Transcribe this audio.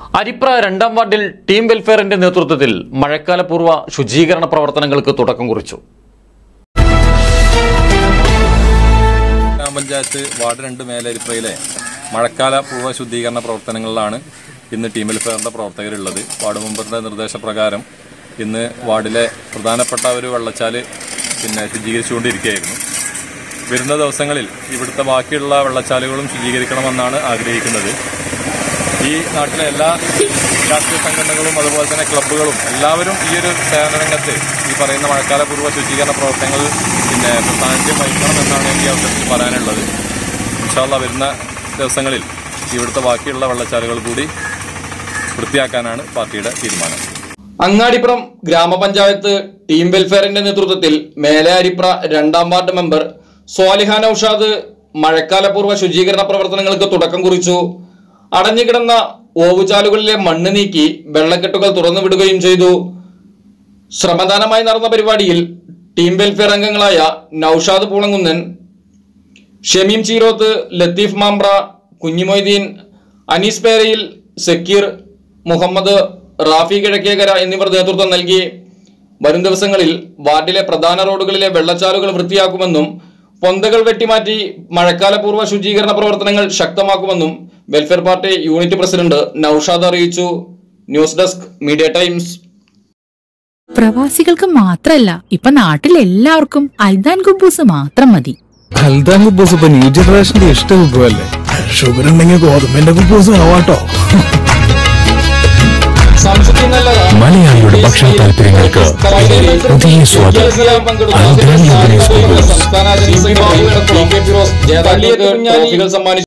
അരിപ്ര രണ്ടാം വാർഡിൽ ടീം വെൽഫെയറിന്റെ നേതൃത്വത്തിൽ മഴക്കാലപൂർവ്വ ശുചീകരണ പ്രവർത്തനങ്ങൾക്ക് തുടക്കം കുറിച്ചു. ഗ്രാമപഞ്ചായത്ത് വാർഡ് 2 മേലരിപ്രയിലെ മഴക്കാലപൂർവ്വ ശുദ്ധീകരണ പ്രവർത്തനങ്ങളിലാണ് ഇന്ന് ടീം വെൽഫെയറിന്റെ പ്രവർത്തകരുള്ളത്. വാർഡ് മെമ്പറുടെ നിർദ്ദേശപ്രകാരം ഇന്ന് വാർഡിലെ പ്രധാനപ്പെട്ട ഒരു വെള്ളച്ചാല് ശുചീകരിച്ചുകൊണ്ടിരിക്കുകയായിരുന്നു. വരുന്ന ദിവസങ്ങളിൽ ഇവിടുത്തെ ബാക്കിയുള്ള വെള്ളച്ചാലുകളും ശുചീകരിക്കണമെന്നാണ് ആഗ്രഹിക്കുന്നത്. ഈ നാട്ടിലെ എല്ലാ രാഷ്ട്രീയ സംഘടനകളും അതുപോലെ തന്നെ ക്ലബ്ബുകളും എല്ലാവരും ഈ ഒരു സേവന രംഗത്ത് ഈ പറയുന്ന മഴക്കാലപൂർവ്വ ശുചീകരണ പ്രവർത്തനങ്ങളിൽ സാന്നിധ്യം വഹിക്കണമെന്നാണ് എനിക്ക് അവസരത്തിൽ പറയാനുള്ളത്. ഇൻഷാ അല്ലാഹ് വരുന്ന ദിവസങ്ങളിൽ ഇവിടുത്തെ ബാക്കിയുള്ള വെള്ളച്ചാലുകൾ കൂടി വൃത്തിയാക്കാനാണ് പാർട്ടിയുടെ തീരുമാനം. അങ്ങാടിപ്പുറം ഗ്രാമപഞ്ചായത്ത് ടീം വെൽഫെയറിന്റെ നേതൃത്വത്തിൽ മേലെ അരിപ്ര 2ാം വാർഡ് മെമ്പർ സ്വാലിഹ നൌഷാദ് മഴക്കാലപൂർവ്വ ശുചീകരണ പ്രവർത്തനങ്ങൾക്ക് തുടക്കം കുറിച്ചു. അടഞ്ഞുകിടന്ന ഓവുചാലുകളിലെ മണ്ണ് നീക്കി വെള്ളക്കെട്ടുകൾ തുറന്നുവിടുകയും ചെയ്തു. ശ്രമദാനമായി നടന്ന പരിപാടിയിൽ ടീം വെൽഫെയർ അംഗങ്ങളായ നൌഷാദ് പൂളങ്കുന്നൻ, ഷമീം ചീരോത്ത്, ലത്തീഫ് മാമ്പ്ര, കുഞ്ഞിമൊയ്തീൻ, അനീസ് പേരയിൽ, സക്കീർ, മുഹമ്മദ്, റാഫി കിഴക്കേക്കര എന്നിവർ നേതൃത്വം നൽകി. വരും ദിവസങ്ങളിൽ വാർഡിലെ പ്രധാന റോഡുകളിലെ വെള്ളച്ചാലുകൾ വൃത്തിയാക്കുമെന്നും പൊന്തകൾ വെട്ടിമാറ്റി മഴക്കാലപൂർവ്വ ശുചീകരണ പ്രവർത്തനങ്ങൾ ശക്തമാക്കുമെന്നും welfare party unit president Naushad അറിയിച്ചു. News desk media times. പ്രവാസികൾക്ക് മാത്രല്ല, ഇപ്പൊ നാട്ടിൽ എല്ലാവർക്കും അൽദാൻ കുബൂസ് മാത്രം മതി. അൽദാൻ കുബൂസ് ഇപ്പൊ ന്യൂ ജനറേഷന്റെ ഇഷ്ട വിഭവല്ലേ. ഷുഗർ ഉണ്ടെങ്കിൽ ഗോതമ്പിന്റെ കുബൂസ് ആവാട്ടോ. മലയാളിയുടെ ഭക്ഷണ താല്പര്യങ്ങൾക്ക് പുതിയ സ്വാദ്. സംസ്ഥാന